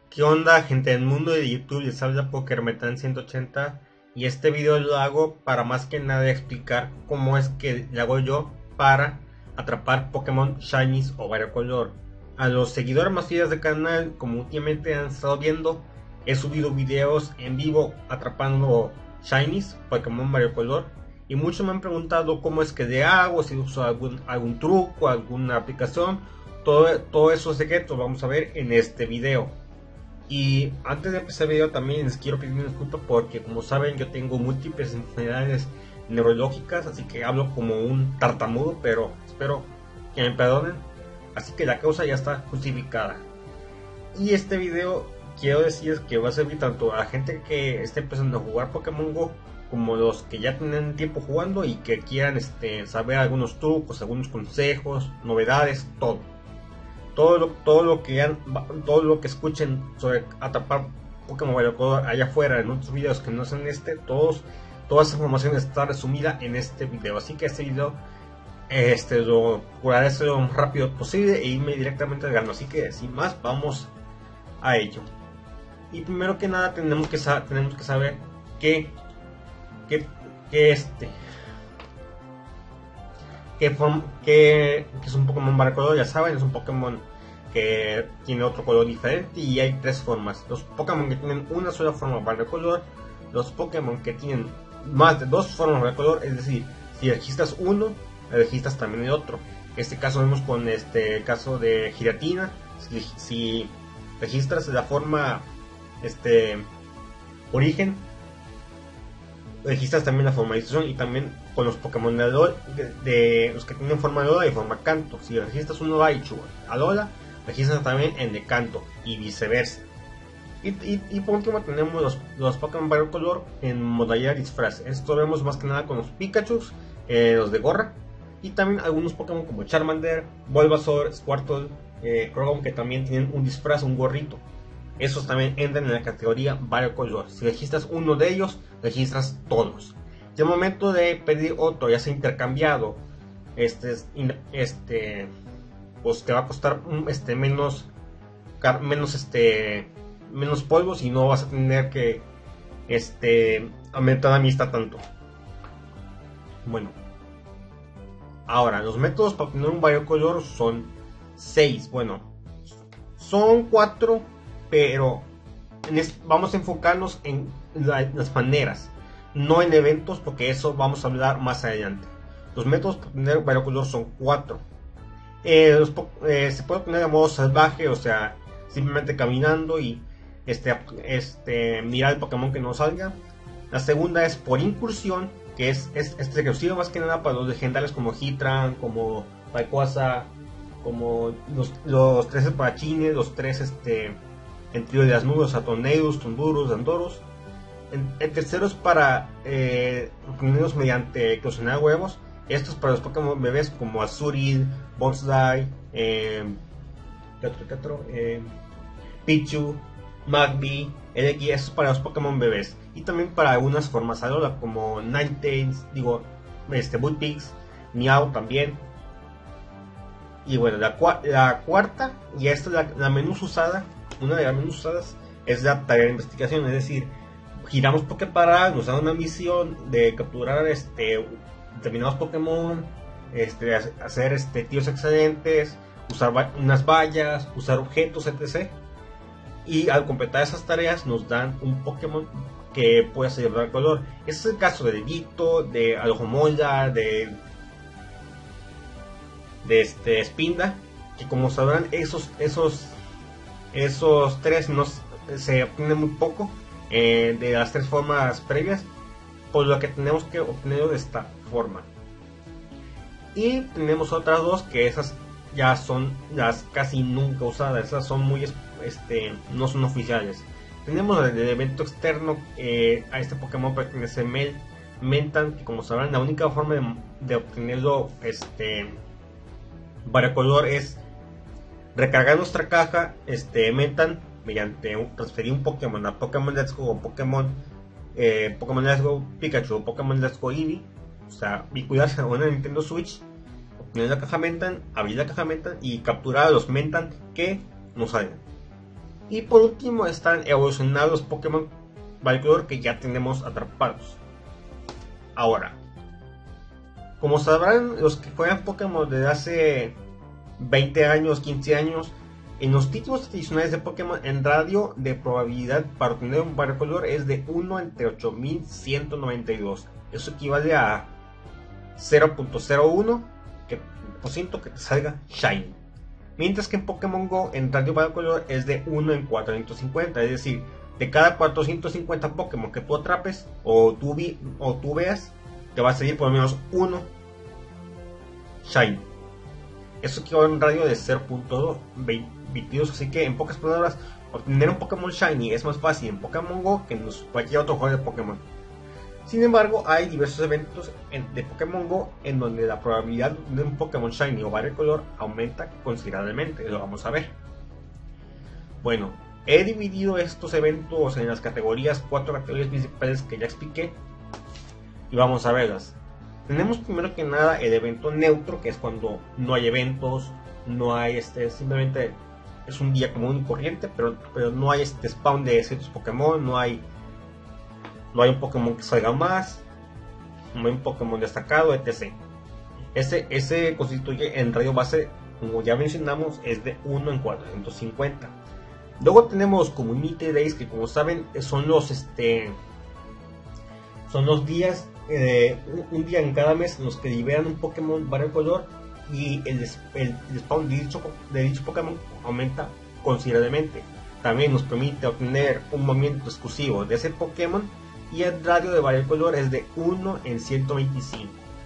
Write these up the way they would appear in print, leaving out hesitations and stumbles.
¿Qué onda, gente del mundo de YouTube? Les habla Pokermetan 180 y este video lo hago para más que nada explicar cómo es que le hago yo para atrapar Pokémon Shinies o Variocolor. A los seguidores más fieles del canal, como últimamente han estado viendo, he subido videos en vivo atrapando Shinies, Pokémon Variocolor, y muchos me han preguntado cómo es que le hago, si uso algún truco, alguna aplicación. Todo esos secretos vamos a ver en este video. Y antes de empezar el video también les quiero pedir una disculpa porque, como saben, yo tengo múltiples enfermedades neurológicas, así que hablo como un tartamudo, pero espero que me perdonen. Así que la causa ya está justificada. Y este video quiero decir que va a servir tanto a la gente que esté empezando a jugar Pokémon GO como los que ya tienen tiempo jugando y que quieran saber algunos trucos, algunos consejos, novedades, todo lo que escuchen sobre atrapar Pokémon Variocolor allá afuera en otros videos que no sean toda esa información está resumida en este video. Así que este video lo procuraré hacer lo más rápido posible e irme directamente al grano. Así que sin más, vamos a ello. Y primero que nada tenemos que saber que es un Pokémon Variocolor. Ya saben, es un Pokémon que tiene otro color diferente y hay tres formas: los Pokémon que tienen una sola forma Variocolor, los Pokémon que tienen más de dos formas Variocolor, es decir, si registras uno, registras también el otro. En este caso vemos con este caso de Giratina. Si registras la forma origen, registras también la forma de distribución. Y también con los Pokémon de los que tienen forma de Alola y forma Kanto, si registras uno Raichu Alola, registras también en de Kanto y viceversa. Y por último tenemos los Pokémon Variocolor en modalidad disfraz. Esto lo vemos más que nada con los Pikachu, los de gorra, y también algunos Pokémon como Charmander, Bulbasaur, Squirtle, Croagunk, que también tienen un disfraz, un gorrito. Esos también entran en la categoría Variocolor. Si registras uno de ellos, registras todos. Y al momento de pedir otro, ya sea intercambiado, pues te va a costar menos polvos y no vas a tener que aumentar la amistad tanto. Bueno, ahora los métodos para obtener un Variocolor son 6. Bueno, son 4, pero vamos a enfocarnos en las maneras, no en eventos, porque eso vamos a hablar más adelante. Los métodos para obtener Variocolor son 4. Se puede obtener de modo salvaje, o sea, simplemente caminando y mirar el Pokémon que nos salga. La segunda es por incursión, que es exclusiva más que nada para los legendarios como Heatran, como Rayquaza, como los 3 espadachines, los 3 en trío de desnudos, a Tornadus, Tundurus, Dandoros. El tercero es para obtenerlos mediante eclosionar huevos. Esto es para los Pokémon bebés como Azurill, Bonsai, Pichu, Magby, Elegi. Eso es para los Pokémon bebés. Y también para algunas formas Alola como Ninetales, Bullpix, Meow también. Y bueno, la cuarta, y esta es la menos usada, una de las menos usadas, es la tarea de investigación. Es decir, giramos Poképarad, nos da una misión de capturar determinados Pokémon, hacer tíos excedentes, usar unas vallas, usar objetos, etc. Y al completar esas tareas nos dan un Pokémon que puede ser Variocolor. Este es el caso de Ditto, de Alomomola, de Spinda, que como sabrán esos tres se obtienen muy poco de las tres formas previas, por lo que tenemos que obtenerlo de esta forma. Y tenemos otras dos que esas ya son las casi nunca usadas. Esas son muy no son oficiales. Tenemos el evento externo. A este Pokémon pertenece Mentan, que como sabrán la única forma de obtenerlo Variocolor es recargar nuestra caja Mentan mediante transferir un Pokémon a Pokémon Let's Go o Pokémon Let's Go Pikachu o Pokémon Let's Go Eevee. O sea, vincularse a una Nintendo Switch, obtener la caja Mentan, abrir la caja Mentan y capturar a los Mentan que nos salgan. Y por último están evolucionados los Pokémon Valcolor que ya tenemos atrapados. Ahora, como sabrán los que juegan Pokémon desde hace 20 años, 15 años, en los títulos tradicionales de Pokémon en radio de probabilidad para obtener un Valcolor es de 1 entre 8192. Eso equivale a 0.01% que te salga Shiny. Mientras que en Pokémon Go en radio Valcolor es de 1 en 450. Es decir, de cada 450 Pokémon que tú atrapes o tú veas, te va a salir por lo menos uno Shiny. Eso equivale a un radio de 0.22. Así que en pocas palabras, obtener un Pokémon Shiny es más fácil en Pokémon Go que en cualquier otro juego de Pokémon. Sin embargo, hay diversos eventos de Pokémon Go en donde la probabilidad de un Pokémon Shiny o Valcolor aumenta considerablemente. Lo vamos a ver. Bueno, he dividido estos eventos en las categorías, 4 categorías principales que ya expliqué. Y vamos a verlas. Tenemos primero que nada el evento neutro, que es cuando no hay eventos, no hay simplemente es un día común y corriente, pero no hay spawn de ciertos Pokémon, no hay un Pokémon que salga más, no hay un Pokémon destacado, etc. Ese constituye en radio base, como ya mencionamos, es de 1 en 450. Luego tenemos Community Days, que como saben son los días, un día en cada mes en los que liberan un Pokémon Valcolor y el spawn de dicho Pokémon aumenta considerablemente. También nos permite obtener un movimiento exclusivo de ese Pokémon y el radio de Valcolor es de 1 en 125.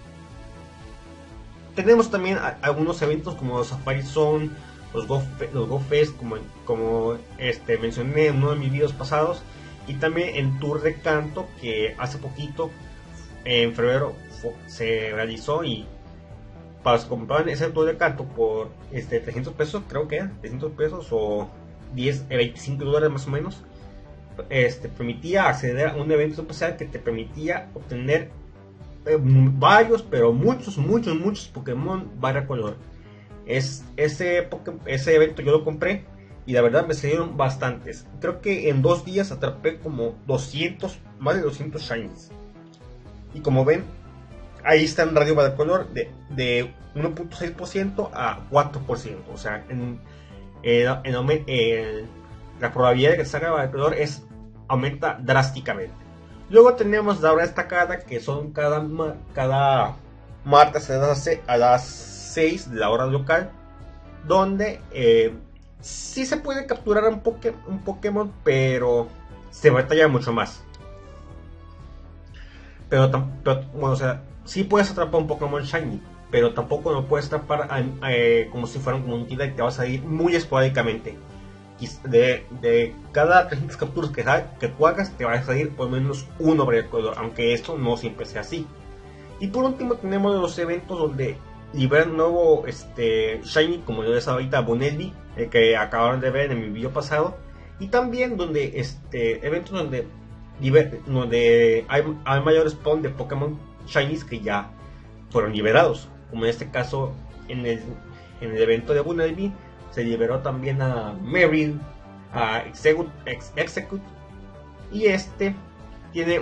Tenemos también algunos eventos como los Safari Zone, los Go Fest, como mencioné en uno de mis videos pasados, y también en Tour de Kanto, que hace poquito en febrero se realizó, y para los que compraban ese Tour de Kanto por 300 pesos, creo que eran 300 pesos o 25 dólares más o menos, permitía acceder a un evento especial que te permitía obtener varios, pero muchos Pokémon Valcolor. Ese evento yo lo compré y la verdad me salieron bastantes. Creo que en 2 días atrapé como más de 200 Shinies. Y como ven, ahí está en radio Valcolor de 1.6% a 4%. O sea, la probabilidad de que salga Valcolor aumenta drásticamente. Luego tenemos la hora destacada, que son cada martes a las 6 de la hora local, donde sí se puede capturar un Pokémon, pero se batalla mucho más. Pero bueno, o sea, sí puedes atrapar un Pokémon Shiny, pero tampoco lo puedes atrapar como si fuera un Community Day, te vas a ir muy esporádicamente. De cada 300 capturas que tú hagas, te va a salir por lo menos uno Valcolor, aunque esto no siempre sea así. Y por último tenemos los eventos donde liberan un nuevo Shiny, como yo les ahorita Bunnelby, el que acabaron de ver en mi video pasado. Y también donde eventos donde hay mayor spawn de Pokémon Shinies que ya fueron liberados, como en este caso en el evento de Bunnelby se liberó también a Meryl, a Execute, y tiene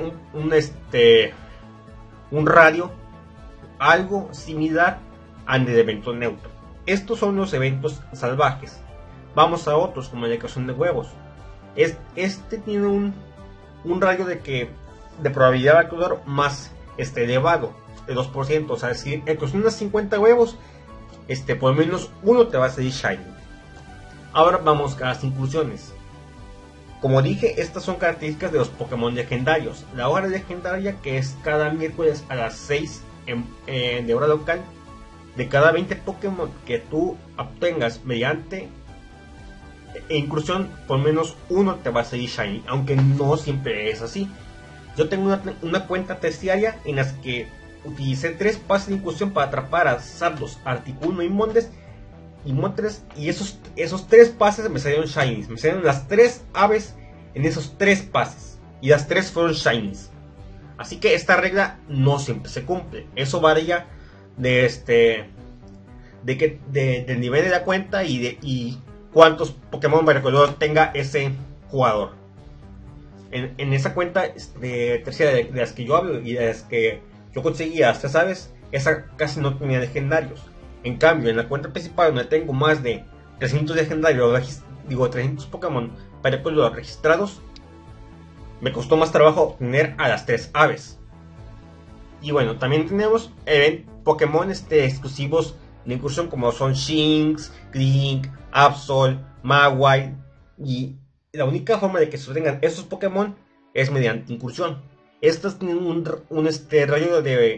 un radio algo similar al del evento neutro. Estos son los eventos salvajes. Vamos a otros, como la eclosión de huevos. Tiene un radio de probabilidad de Valcolor más elevado, de 2%. O sea, si eclosionas 50 huevos, por lo menos uno te va a salir Shiny. Ahora vamos a las inclusiones. Como dije, estas son características de los Pokémon legendarios. La hora legendaria, que es cada miércoles a las 6 de hora local, de cada 20 Pokémon que tú obtengas mediante inclusión, por lo menos uno te va a salir Shiny, aunque no siempre es así. Yo tengo una cuenta terciaria en las que utilicé 3 pases de inclusión para atrapar a Zapdos, Articuno y Moltres, y esos 3 pases me salieron Shinies. Me salieron las 3 aves en esos 3 pases, y las 3 fueron Shinies. Así que esta regla no siempre se cumple. Eso varía del nivel de la cuenta y cuántos Pokémon varicolor tenga ese jugador. En esa cuenta tercera de las que yo hablo y de las que yo conseguía hasta, ¿sabes? Esa casi no tenía legendarios. En cambio, en la cuenta principal, donde tengo más de 300 legendarios, 300 Pokémon varicolor registrados, me costó más trabajo tener a las 3 aves. Y bueno, también tenemos Pokémon exclusivos de incursión, como son Shinx, Link, Absol, Mawile. Y la única forma de que se obtengan esos Pokémon es mediante incursión. Estos tienen un rayo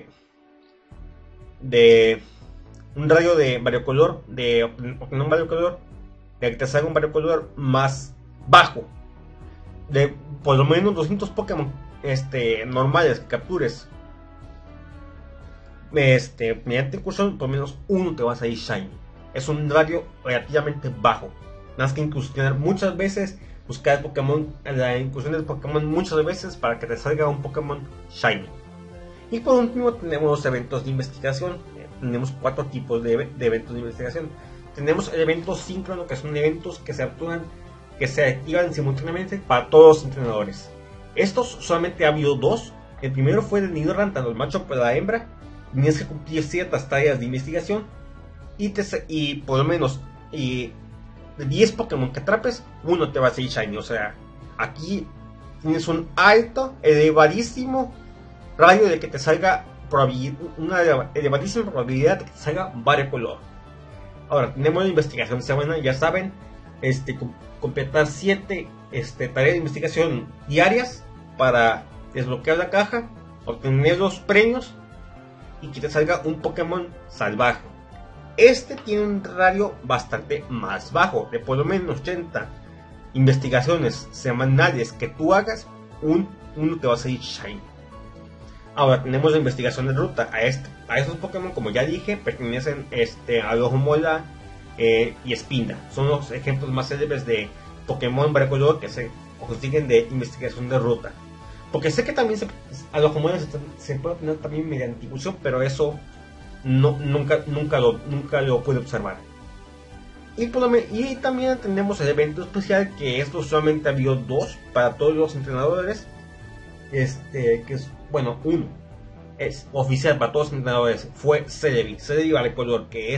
un rayo de variocolor, de Pokémon variocolor, de que te salga un variocolor más bajo, de por lo menos 200 Pokémon normales que captures. Mediante incursión, por lo menos uno te va a salir shiny. Es un radio relativamente bajo. Nada más que incursionar muchas veces, buscar Pokémon, la incursión del Pokémon muchas veces para que te salga un Pokémon shiny. Y por último tenemos los eventos de investigación. Tenemos 4 tipos de eventos de investigación. Tenemos el evento síncrono, que son eventos que se activan simultáneamente para todos los entrenadores. Estos solamente ha habido 2. El primero fue de Nidoran, tanto el macho como la hembra. Tenías que cumplir ciertas tareas de investigación y por lo menos de 10 Pokémon que atrapes, uno te va a salir shiny. O sea, aquí tienes un alto, elevadísimo radio de que te salga una elevadísima probabilidad de que te salga variocolor. Ahora tenemos la investigación semana, ya saben, completar 7 tareas de investigación diarias para desbloquear la caja, obtener los premios y que te salga un Pokémon salvaje. Tiene un radio bastante más bajo, de por lo menos 80 investigaciones semanales que tú hagas, uno te va a salir shiny. Ahora tenemos la investigación de ruta. A estos Pokémon, como ya dije, pertenecen a Alomomola y Espinda. Son los ejemplos más célebres de Pokémon varicolor que se consiguen de investigación de ruta. Porque sé que también Alomomola se puede obtener también mediante incursión, pero eso nunca lo pude observar. Y también tenemos el evento especial, que esto solamente ha habido 2 para todos los entrenadores. Que es, bueno, uno es oficial para todos los entrenadores, fue Celebi varicolor, que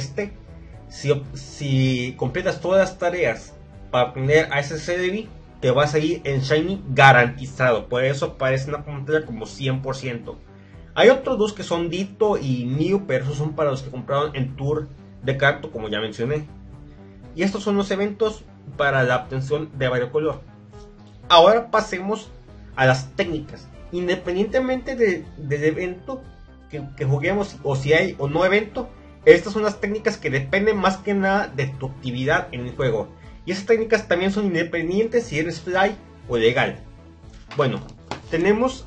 si completas todas las tareas para obtener a ese Celebi, te va a salir en shiny garantizado. Por eso parece una pantalla como 100%. Hay otros 2 que son Ditto y Mew, pero esos son para los que compraron en Tour de Kanto, como ya mencioné. Y estos son los eventos para la obtención de variocolor. Ahora pasemos a las técnicas. Independientemente del evento que juguemos, o si hay o no evento, estas son las técnicas que dependen más que nada de tu actividad en el juego. Y esas técnicas también son independientes si eres fly o legal. Bueno, tenemos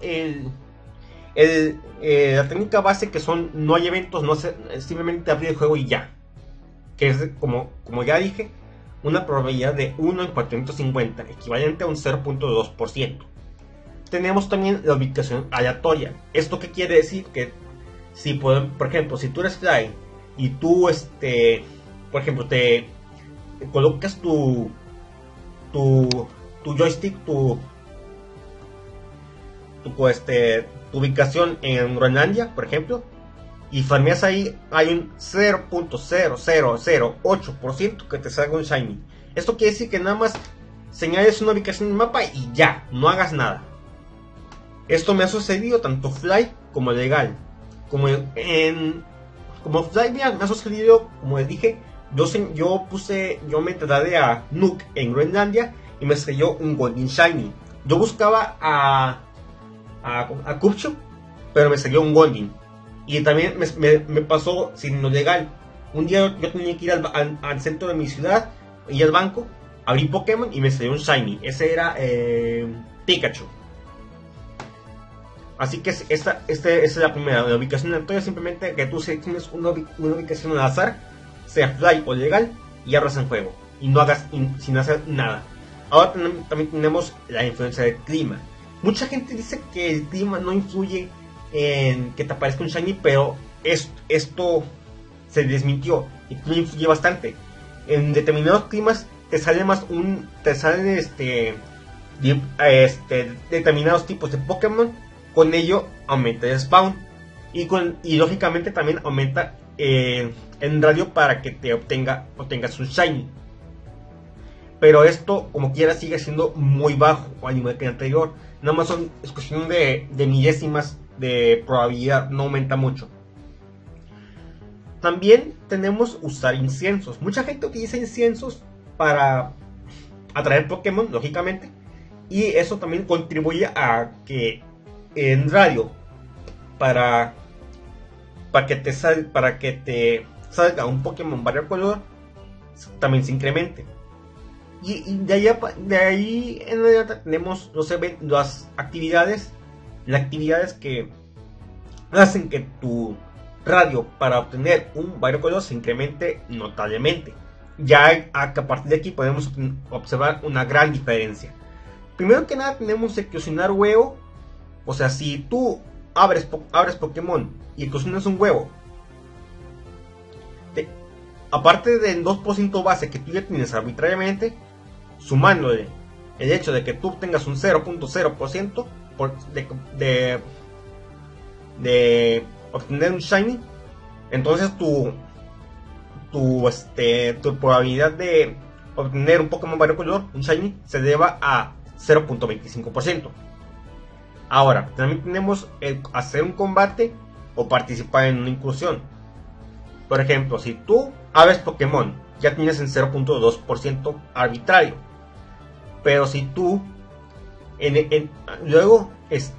la técnica base, que son no hay eventos, simplemente abrir el juego y ya. Que es, como ya dije, una probabilidad de 1 en 450, equivalente a un 0.2%. Tenemos también la ubicación aleatoria. ¿Esto qué quiere decir? Que si por ejemplo, si tú eres fly y tú por ejemplo, te colocas tu joystick, tu ubicación en Groenlandia, por ejemplo, y farmeas ahí, hay un 0.0008% que te salga un shiny. Esto quiere decir que nada más señales una ubicación en el mapa y ya, no hagas nada. Esto me ha sucedido tanto fly como legal. Como fly me ha sucedido, como les dije, yo me trasladé a Nuuk en Groenlandia y me salió un Golden Shiny. Yo buscaba a Cubchoo, pero me salió un Golden. Y también me pasó sin lo legal. Un día yo tenía que ir al centro de mi ciudad, y al banco, abrí Pokémon y me salió un Shiny. Ese era Pikachu. Así que esta es la primera. La ubicación aleatoria, simplemente que tú selecciones una ubicación al azar, sea fly o legal, y abras el juego. Y no hagas sin hacer nada. Ahora también tenemos la influencia del clima. Mucha gente dice que el clima no influye en que te aparezca un shiny, pero esto se desmintió. El clima influye bastante. En determinados climas te sale más te salen determinados tipos de Pokémon. Con ello aumenta el spawn y lógicamente también aumenta en radio para que obtengas un shiny. Pero esto, como quiera, sigue siendo muy bajo al nivel que el anterior. Nada más es cuestión de milésimas de probabilidad, no aumenta mucho. También tenemos usar inciensos. Mucha gente utiliza inciensos para atraer Pokémon, lógicamente. Y eso también contribuye a que en radio, para que te salga un Pokémon variocolor, también se incremente. Y de ahí en adelante tenemos las actividades que hacen que tu radio para obtener un variocolor se incremente notablemente. Ya a partir de aquí podemos observar una gran diferencia. Primero que nada tenemos eclosionar huevo. O sea, si tú abres Pokémon y eclosionas un huevo, aparte del 2% base que tú ya tienes arbitrariamente, sumándole el hecho de que tú obtengas un 0.0% de obtener un shiny, entonces tu probabilidad de obtener un Pokémon variocolor, un shiny, se eleva a 0.25%. Ahora, también tenemos el hacer un combate o participar en una incursión. Por ejemplo, si tú abres Pokémon, ya tienes el 0.2% arbitrario. Pero si tú luego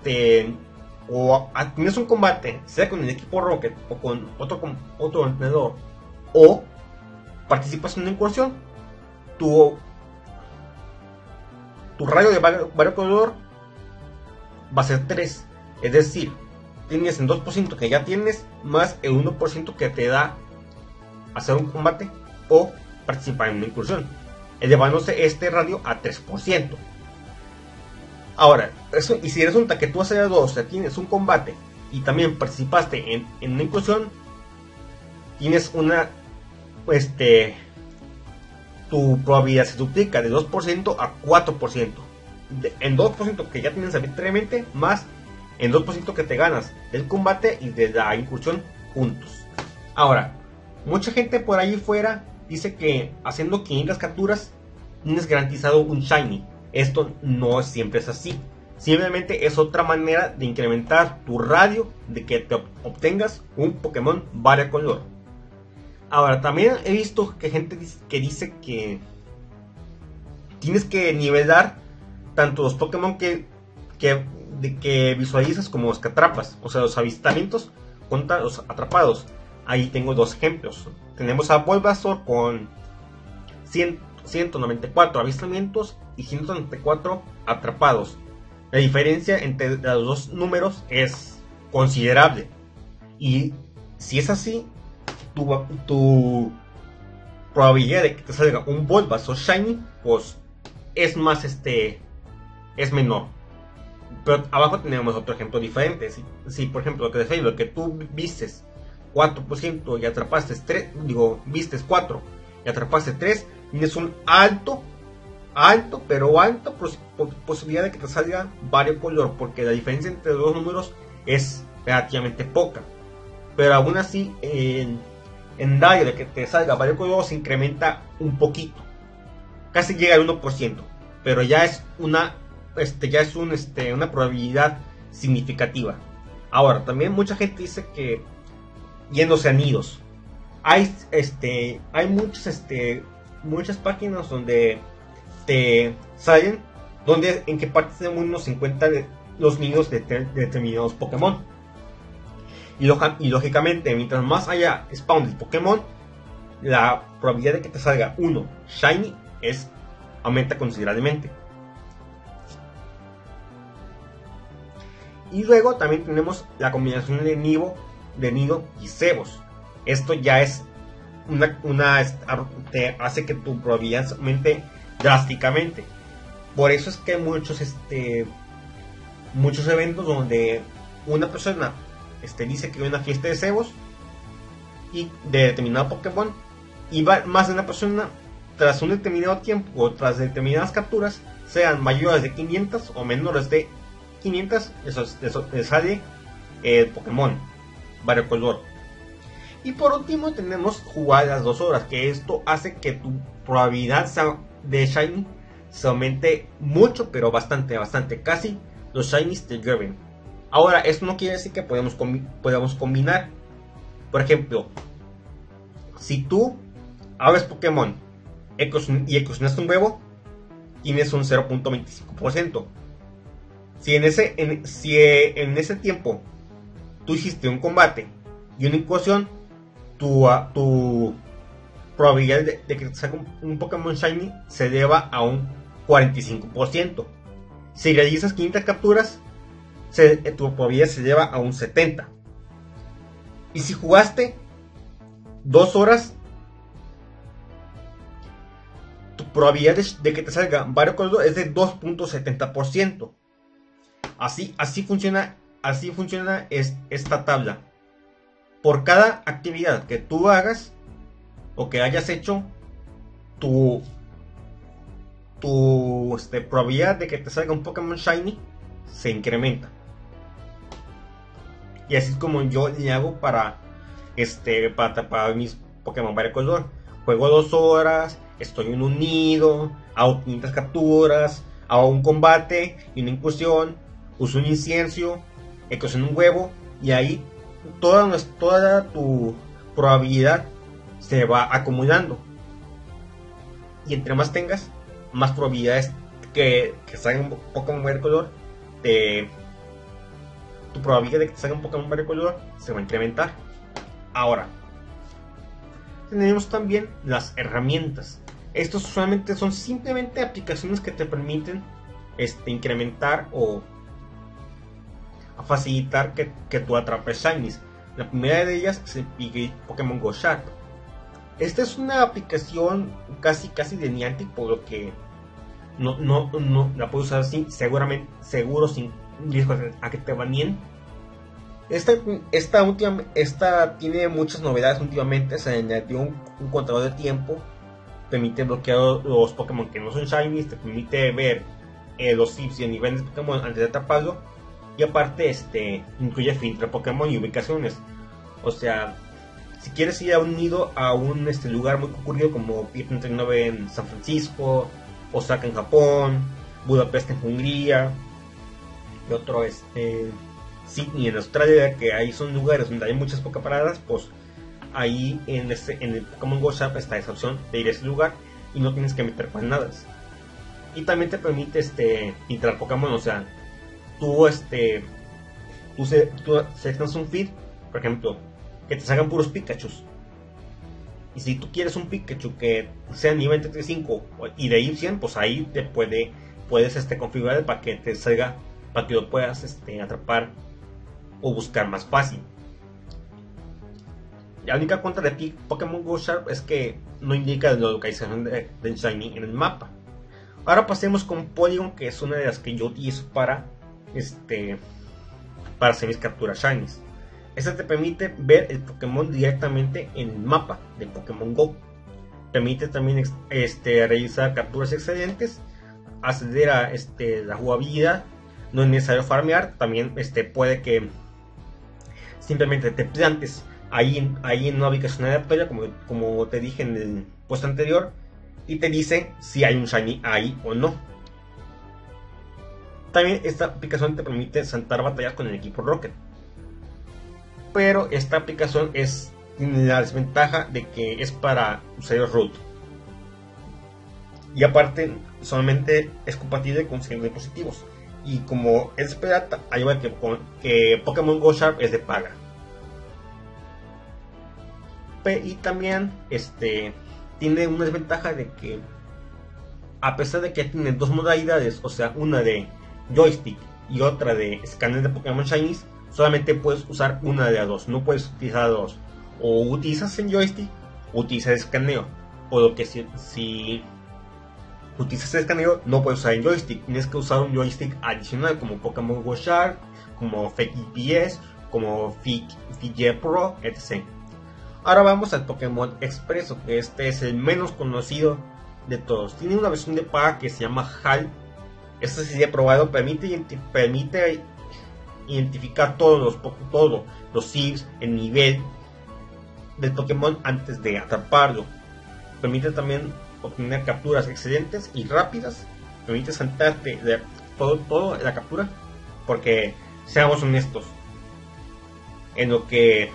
o tienes un combate, sea con el equipo Rocket o con otro entrenador, o participas en una incursión, tu radio de variocolor va a ser 3. Es decir, tienes el 2% que ya tienes más el 1% que te da hacer un combate o participar en una incursión, elevándose este radio a 3%. Ahora, y si resulta que tú haces 2, o sea, tienes un combate y también participaste en una incursión, tienes tu probabilidad se duplica de 2% a 4%. En 2% que ya tienes arbitrariamente, más en 2% que te ganas del combate y de la incursión juntos. Ahora, mucha gente por ahí fuera dice que haciendo 500 capturas tienes garantizado un shiny. Esto no siempre es así. Simplemente es otra manera de incrementar tu radio de que te obtengas un Pokémon variocolor. Ahora, también he visto que gente que dice que tienes que nivelar tanto los Pokémon que visualizas como los que atrapas. O sea, los avistamientos contra los atrapados. Ahí tengo dos ejemplos. Tenemos a Bulbasaur con 194 avistamientos y 194 atrapados. La diferencia entre los dos números es considerable. Y si es así, tu probabilidad de que te salga un Bulbasaur shiny, pues es más es menor. Pero abajo tenemos otro ejemplo diferente. Si por ejemplo lo que decía, lo que tú vistes 4% y atrapaste 3, vistes 4 y atrapaste 3, tienes un alto posibilidad de que te salga variocolor, porque la diferencia entre los dos números es relativamente poca. Pero aún así, en radio de que te salga variocolor se incrementa un poquito, casi llega al 1%, pero ya es una probabilidad significativa. Ahora, también mucha gente dice que yéndose a nidos, hay muchas páginas donde te salen en qué partes del mundo se encuentran los nidos de determinados Pokémon. Y lógicamente, mientras más haya spawn de Pokémon, la probabilidad de que te salga uno shiny aumenta considerablemente. Y luego también tenemos la combinación de nido y cebos. Esto ya es te hace que tu probabilidad aumente drásticamente. Por eso es que hay muchos eventos donde una persona dice que hay una fiesta de cebos y de determinado Pokémon, y va más de una persona tras un determinado tiempo o tras determinadas capturas, sean mayores de 500 o menores de 500, eso sale el Pokémon variocolor. Y por último tenemos jugar las 2 horas, que esto hace que tu probabilidad de Shiny se aumente mucho, pero bastante, casi los Shinies te llueven. Ahora, esto no quiere decir que podamos combinar. Por ejemplo, si tú abres Pokémon y eclosionas un huevo, tienes un 0.25%. Si en ese tiempo tú hiciste un combate y una incursión, tu probabilidad de que te salga un Pokémon Shiny se eleva a un 45%. Si realizas 500 capturas, tu probabilidad se eleva a un 70%. Y si jugaste 2 horas, tu probabilidad de que te salga variocolor es de 2.70%. Así funciona esta tabla. Por cada actividad que tú hagas o que hayas hecho, tu probabilidad de que te salga un Pokémon Shiny se incrementa. Y así es como yo le hago para atrapar mis Pokémon variocolor. Juego 2 horas, estoy en un nido, hago 500 capturas, hago un combate y una incursión, uso un incienso, eclosiono un huevo, y ahí toda tu probabilidad se va acumulando. Y entre más tengas, más probabilidades que salga un Pokémon variocolor, tu probabilidad de que te salga un Pokémon variocolor se va a incrementar. Ahora, tenemos también las herramientas. Estos solamente son simplemente aplicaciones que te permiten incrementar o facilitar que tú atrapes Shinies. La primera de ellas es el Pokémon Go Sharp. Esta es una aplicación casi de Niantic, por lo que no la puedes usar seguro sin riesgo a que te baneen. Esta tiene muchas novedades últimamente. Se añadió un contador de tiempo, permite bloquear los Pokémon que no son Shinies, te permite ver los tips y el nivel de Pokémon antes de atraparlo, y aparte incluye filtro de Pokémon y ubicaciones. O sea, si quieres ir a un nido, a un lugar muy concurrido como Pier 39 en San Francisco, Osaka en Japón, Budapest en Hungría, y otro Sydney en Australia, que ahí son lugares donde hay muchas Poképaradas, pues ahí en el Pokémon Go Shop está esa opción de ir a ese lugar y no tienes que meter coordenadas. Y también te permite filtrar Pokémon, o sea, tú seleccionas un feed, por ejemplo, que te salgan puros Pikachus. Y si tú quieres un Pikachu que sea nivel 35 y de ahí 100, pues ahí puedes configurar para que te salga, para que lo puedas atrapar o buscar más fácil. La única contra de Pokémon Go Sharp es que no indica la localización del Shiny en el mapa. Ahora pasemos con Polygon, que es una de las que yo utilizo para hacer mis capturas Shinies. Esta te permite ver el Pokémon directamente en el mapa de Pokémon Go. Permite también realizar capturas excelentes, acceder a la jugabilidad. No es necesario farmear. También puede que simplemente te plantes ahí en una ubicación aleatoria, como te dije en el post anterior, y te dice si hay un Shiny ahí o no. También esta aplicación te permite saltar batallas con el equipo Rocket, pero esta aplicación tiene la desventaja de que es para usuarios root, y aparte solamente es compatible con 100 dispositivos, y como es pirata, ayuda que Pokémon Go Sharp es de paga. Y también tiene una desventaja de que, a pesar de que tiene dos modalidades, o sea, una de joystick y otra de escáner de Pokémon Shinies, solamente puedes usar una de las dos, no puedes utilizar dos. O utilizas el joystick o utilizas el escaneo, o lo que si utilizas el escaneo no puedes usar el joystick, tienes que usar un joystick adicional como Pokémon Go Sharp, como Fake GPS, como Fiji Pro, etc. Ahora vamos al Pokémon Expreso, que este es el menos conocido de todos. Tiene una versión de paga que se llama HAL. Esta sí he probado, permite identificar todos los SIVs, el nivel del Pokémon antes de atraparlo. Permite también obtener capturas excelentes y rápidas. Permite saltarte de todo la captura, porque seamos honestos, en lo que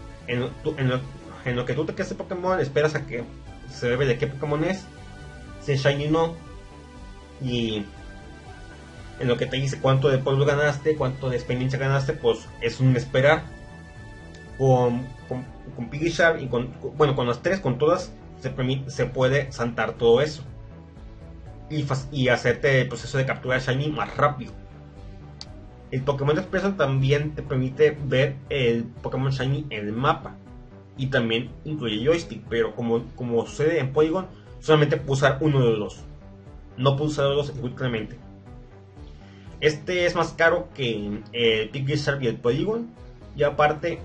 tú te quedas de Pokémon, esperas a que se revele qué Pokémon es, si es Shiny o no, y en lo que te dice cuánto de polvo ganaste, cuánto de experiencia ganaste, pues es un esperar. Con Piggy-Sharp y con las tres, con todas, se puede saltar todo eso y hacerte el proceso de captura de Shiny más rápido. El Pokémon Expression también te permite ver el Pokémon Shiny en el mapa y también incluye joystick, pero como sucede en Polygon, solamente puedo usar uno de los dos, no puedo usar los dos simultáneamente. Este es más caro que el Piggy-Sharp y el Polygon, y aparte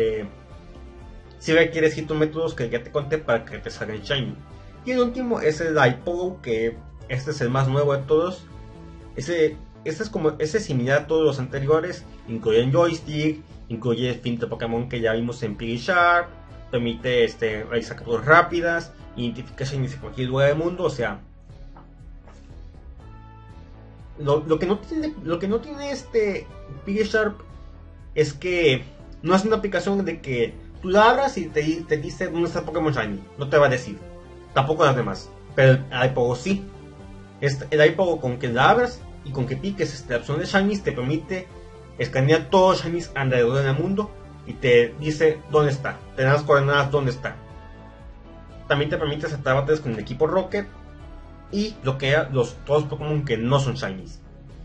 si requiere ciertos métodos que ya te conté para que te salgan Shiny. Y el último es el iPogo, que este es el más nuevo de todos. Este es similar a todos los anteriores, incluye joystick, incluye el filtro Pokémon que ya vimos en Piggy-Sharp, permite realizar capturas rápidas, identificar Shiny de cualquier lugar del mundo. O sea, lo que no tiene Piggy-Sharp es que no es una aplicación de que tú la abras y te dice dónde está el Pokémon Shiny. No te va a decir. Tampoco las demás. Pero el iPogo sí. El iPogo, con que la abras y con que piques la opción de Shinies, te permite escanear todos los Shinies alrededor del mundo y te dice dónde está. Te dan las coordenadas dónde está. También te permite aceptar batallas con el equipo Rocket y bloquea todos los Pokémon que no son Shinies.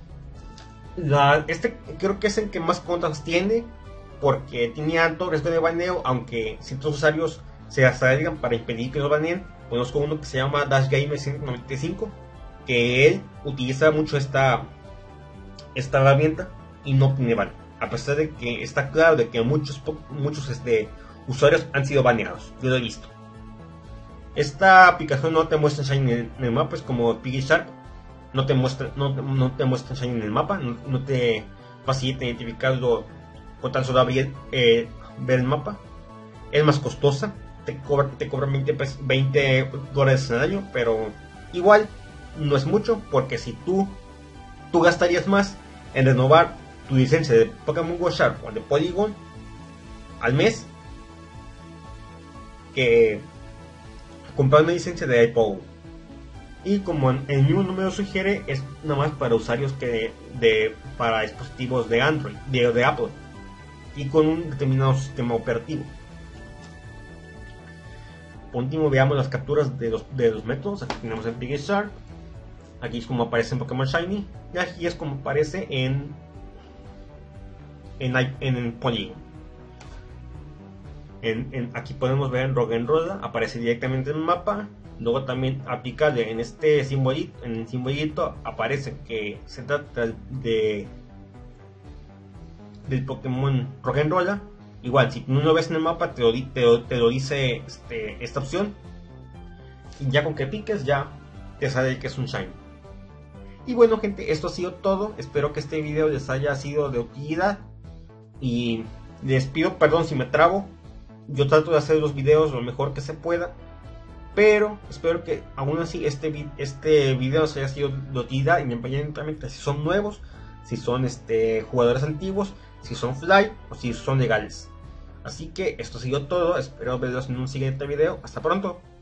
Creo que es el que más contras tiene, porque tiene alto riesgo de baneo, aunque ciertos usuarios se asalgan para impedir que lo baneen. Conozco uno que se llama Dash Gamer 195, que él utiliza mucho esta herramienta y no tiene ban, a pesar de que está claro de que muchos usuarios han sido baneados. Yo lo he visto. Esta aplicación no te muestra Shiny en el mapa, es como Piggy-Sharp. No te muestra Shiny en el mapa, no te facilita identificarlo con tan solo ver el mapa. Es más costosa, te cobra $20 al año, pero igual no es mucho, porque si tú gastarías más en renovar tu licencia de Pokémon Go Sharp o de Polygon al mes que comprar una licencia de iPogo. Y como el mismo número sugiere, es nada más para usuarios para dispositivos de Android, de Apple, y con un determinado sistema operativo. Por último, veamos las capturas de los métodos. Aquí tenemos el Piggy-Sharp. Aquí es como aparece en Pokémon Shiny. Y aquí es como aparece en Polygon. Aquí podemos ver en Roggenrola, aparece directamente en el mapa. Luego también aplicable en este simbolito, en el simbolito aparece que se trata del Pokémon Roggenrola. Igual, si no lo ves en el mapa, te lo dice esta opción. Y ya con que piques, ya te sale que es un Shiny. Y bueno, gente, esto ha sido todo. Espero que este video les haya sido de utilidad. Y les pido perdón si me trabo. Yo trato de hacer los videos lo mejor que se pueda, pero espero que aún así este video les haya sido de utilidad, independientemente si son nuevos, si son jugadores antiguos, si son fly o si son legales. Así que esto ha sido todo. Espero verlos en un siguiente video. Hasta pronto.